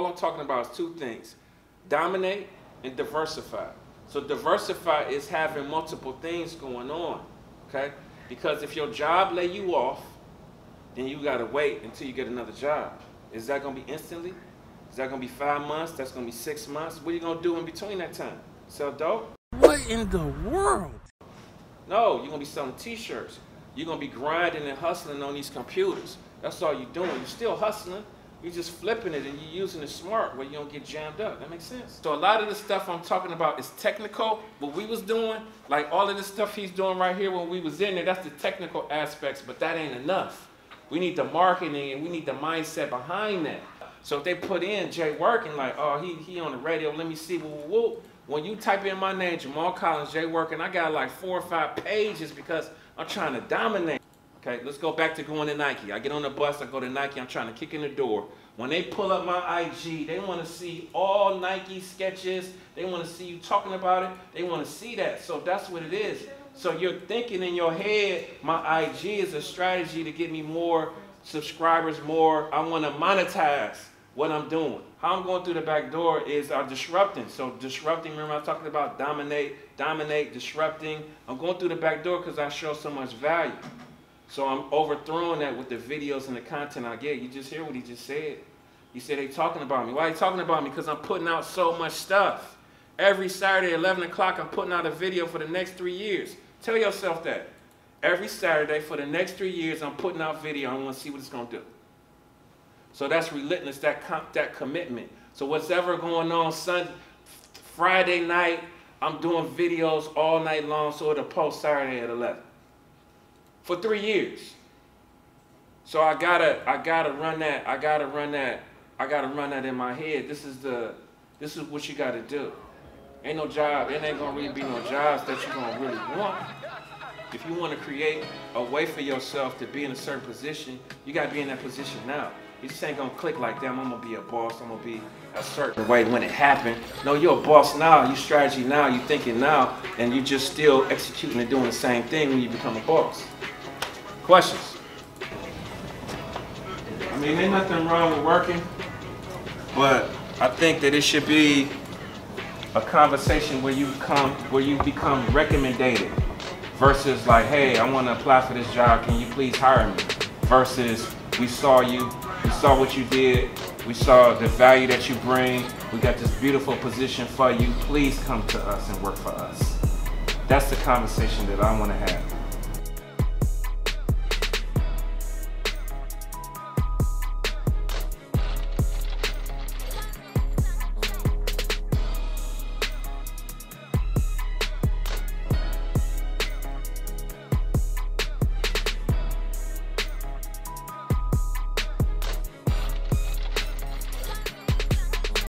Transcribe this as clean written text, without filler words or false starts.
all I'm talking about is two things: dominate and diversify. So diversify is having multiple things going on, okay? Because if your job lay you off, then you gotta wait until you get another job. Is that gonna be instantly? Is that gonna be 5 months? That's gonna be 6 months? What are you gonna do in between that time? Sell dope? What in the world? No, you're gonna be selling t-shirts. You're gonna be grinding and hustling on these computers. That's all you're doing. You're still hustling. You're just flipping it and you're using it smart where you don't get jammed up. That makes sense? So a lot of the stuff I'm talking about is technical. What we was doing, like all of this stuff he's doing right here when we was in there, that's the technical aspects, but that ain't enough. We need the marketing and we need the mindset behind that. So if they put in jayworking, like, oh, he on the radio, let me see, woo, woo, woo. When you type in my name, Jamal Collins, jayworking, I got like 4 or 5 pages because I'm trying to dominate. Okay, let's go back to going to Nike. I get on the bus, I go to Nike, I'm trying to kick in the door. When they pull up my IG, they want to see all Nike sketches. They want to see you talking about it. They want to see that. So that's what it is. So you're thinking in your head, my IG is a strategy to get me more subscribers, more. I want to monetize what I'm doing. How I'm going through the back door is disrupting. So disrupting, remember I was talking about dominate, disrupting. I'm going through the back door because I show so much value. So I'm overthrowing that with the videos and the content I get. You just hear what he just said. He said they talking about me. Why are they talking about me? Because I'm putting out so much stuff. Every Saturday at 11 o'clock, I'm putting out a video for the next 3 years. Tell yourself that. Every Saturday for the next 3 years, I'm putting out video. I want to see what it's going to do. So that's relentless, that commitment. So what's ever going on Friday night, I'm doing videos all night long so it'll post Saturday at 11. For 3 years. So I gotta run that. I gotta run that in my head. This is what you gotta do. Ain't no job. It ain't gonna really be no jobs that you're gonna really want. If you want to create a way for yourself to be in a certain position, you gotta be in that position now. You just ain't gonna click like, damn, I'm gonna be a boss, I'm gonna be a certain way when it happened. No, you're a boss now, you strategy now, you thinking now, and you just still executing and doing the same thing when you become a boss. Questions? I mean, there's nothing wrong with working, but I think that it should be a conversation where you become recommended versus like, hey, I want to apply for this job, can you please hire me? Versus we saw you, we saw what you did, we saw the value that you bring, we got this beautiful position for you, please come to us and work for us. That's the conversation that I want to have.